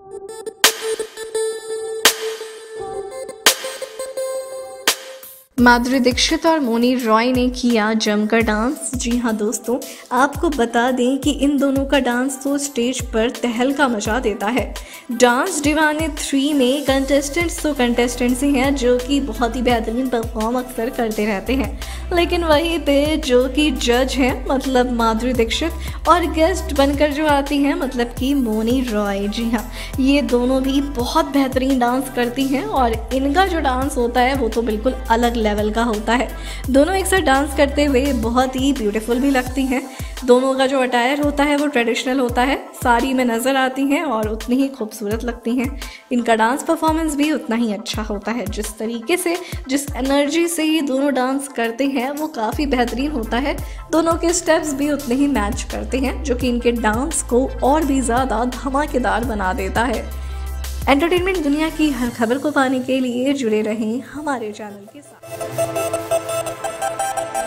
माधुरी दीक्षित और मोनी रॉय ने किया जमकर डांस। जी हाँ दोस्तों, आपको बता दें कि इन दोनों का डांस तो स्टेज पर तहलका मचा देता है। डांस दीवाने 3 में कंटेस्टेंट्स ही हैं जो कि बहुत ही बेहतरीन परफॉर्म अक्सर करते रहते हैं, लेकिन वहीं पे जो कि जज हैं मतलब माधुरी दीक्षित और गेस्ट बनकर जो आती हैं मतलब कि मोनी रॉय, जी हाँ, ये दोनों भी बहुत बेहतरीन डांस करती हैं और इनका जो डांस होता है वो तो बिल्कुल अलग लेवल का होता है। दोनों एक साथ डांस करते हुए बहुत ही ब्यूटीफुल भी लगती हैं। दोनों का जो अटायर होता है वो ट्रेडिशनल होता है, साड़ी में नज़र आती हैं और उतनी ही खूबसूरत लगती हैं। इनका डांस परफॉर्मेंस भी उतना ही अच्छा होता है। जिस तरीके से, जिस एनर्जी से ये दोनों डांस करते हैं वो काफ़ी बेहतरीन होता है। दोनों के स्टेप्स भी उतने ही मैच करते हैं, जो कि इनके डांस को और भी ज़्यादा धमाकेदार बना देता है। एंटरटेनमेंट दुनिया की हर खबर को पाने के लिए जुड़े रहें हमारे चैनल के साथ।